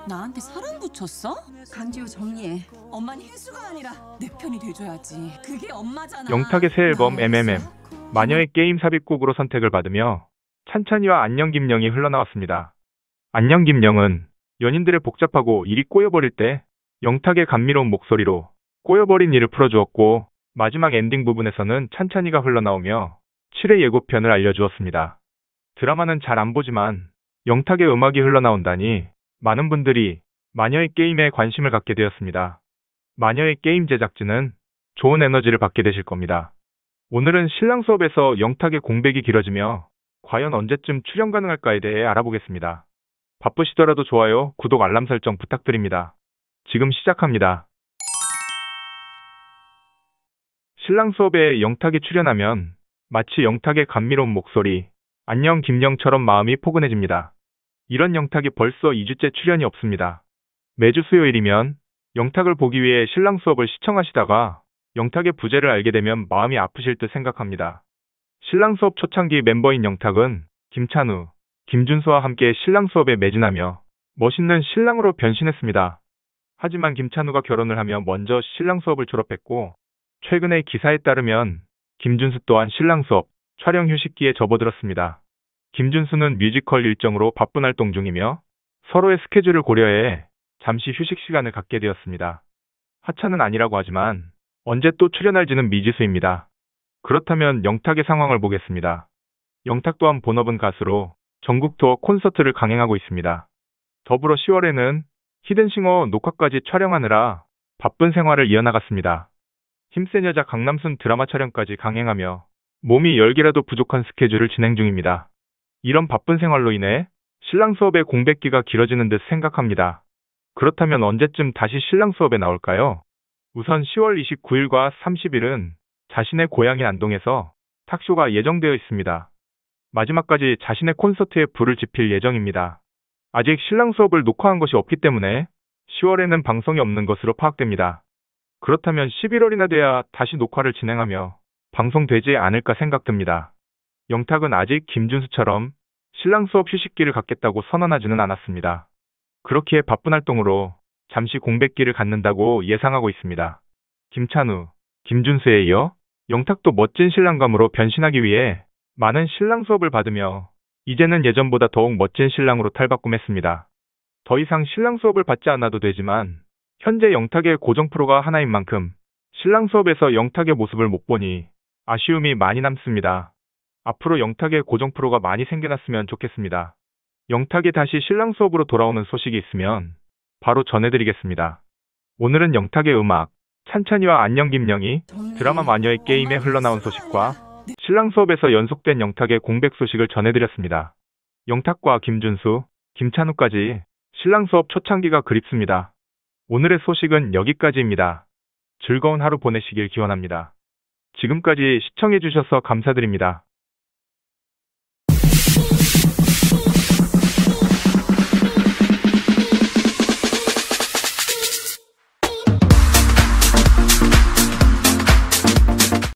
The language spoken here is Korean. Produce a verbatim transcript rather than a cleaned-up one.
나한테 사랑 붙였어? 강지우 정리해. 엄마는 흰수가 아니라 내 편이 돼줘야지. 그게 엄마잖아. 영탁의 새 앨범 엠엠엠, 마녀의 게임 삽입곡으로 선택을 받으며 찬찬이와 안녕 김영이 흘러나왔습니다. 안녕 김영은 연인들의 복잡하고 일이 꼬여버릴 때 영탁의 감미로운 목소리로 꼬여버린 일을 풀어주었고, 마지막 엔딩 부분에서는 찬찬이가 흘러나오며 칠회 예고편을 알려주었습니다. 드라마는 잘 안 보지만 영탁의 음악이 흘러나온다니 많은 분들이 마녀의 게임에 관심을 갖게 되었습니다. 마녀의 게임 제작진은 좋은 에너지를 받게 되실 겁니다. 오늘은 신랑 수업에서 영탁의 공백이 길어지며 과연 언제쯤 출연 가능할까에 대해 알아보겠습니다. 바쁘시더라도 좋아요, 구독, 알람 설정 부탁드립니다. 지금 시작합니다. 신랑 수업에 영탁이 출연하면 마치 영탁의 감미로운 목소리, 안녕 김영처럼 마음이 포근해집니다. 이런 영탁이 벌써 이 주째 출연이 없습니다. 매주 수요일이면 영탁을 보기 위해 신랑 수업을 시청하시다가 영탁의 부재를 알게 되면 마음이 아프실 듯 생각합니다. 신랑 수업 초창기 멤버인 영탁은 김찬우, 김준수와 함께 신랑 수업에 매진하며 멋있는 신랑으로 변신했습니다. 하지만 김찬우가 결혼을 하며 먼저 신랑 수업을 졸업했고, 최근의 기사에 따르면 김준수 또한 신랑 수업 촬영 휴식기에 접어들었습니다. 김준수는 뮤지컬 일정으로 바쁜 활동 중이며 서로의 스케줄을 고려해 잠시 휴식 시간을 갖게 되었습니다. 하차는 아니라고 하지만 언제 또 출연할지는 미지수입니다. 그렇다면 영탁의 상황을 보겠습니다. 영탁 또한 본업은 가수로 전국 투어 콘서트를 강행하고 있습니다. 더불어 시월에는 히든싱어 녹화까지 촬영하느라 바쁜 생활을 이어나갔습니다. 힘센 여자 강남순 드라마 촬영까지 강행하며 몸이 열 개라도 부족한 스케줄을 진행 중입니다. 이런 바쁜 생활로 인해 신랑 수업의 공백기가 길어지는 듯 생각합니다. 그렇다면 언제쯤 다시 신랑 수업에 나올까요? 우선 시월 이십구일과 삼십일은 자신의 고향인 안동에서 탁쇼가 예정되어 있습니다. 마지막까지 자신의 콘서트에 불을 지필 예정입니다. 아직 신랑 수업을 녹화한 것이 없기 때문에 시월에는 방송이 없는 것으로 파악됩니다. 그렇다면 십일월이나 돼야 다시 녹화를 진행하며 방송되지 않을까 생각됩니다. 영탁은 아직 김준수처럼 신랑 수업 휴식기를 갖겠다고 선언하지는 않았습니다. 그렇기에 바쁜 활동으로 잠시 공백기를 갖는다고 예상하고 있습니다. 김찬우, 김준수에 이어 영탁도 멋진 신랑감으로 변신하기 위해 많은 신랑 수업을 받으며 이제는 예전보다 더욱 멋진 신랑으로 탈바꿈했습니다. 더 이상 신랑 수업을 받지 않아도 되지만 현재 영탁의 고정 프로가 하나인 만큼 신랑 수업에서 영탁의 모습을 못 보니 아쉬움이 많이 남습니다. 앞으로 영탁의 고정 프로가 많이 생겨났으면 좋겠습니다. 영탁이 다시 신랑 수업으로 돌아오는 소식이 있으면 바로 전해드리겠습니다. 오늘은 영탁의 음악, 찬찬이와 안녕 김영이 드라마 마녀의 게임에 흘러나온 소식과 신랑 수업에서 연속된 영탁의 공백 소식을 전해드렸습니다. 영탁과 김준수, 김찬우까지 신랑 수업 초창기가 그립습니다. 오늘의 소식은 여기까지입니다. 즐거운 하루 보내시길 기원합니다. 지금까지 시청해주셔서 감사드립니다.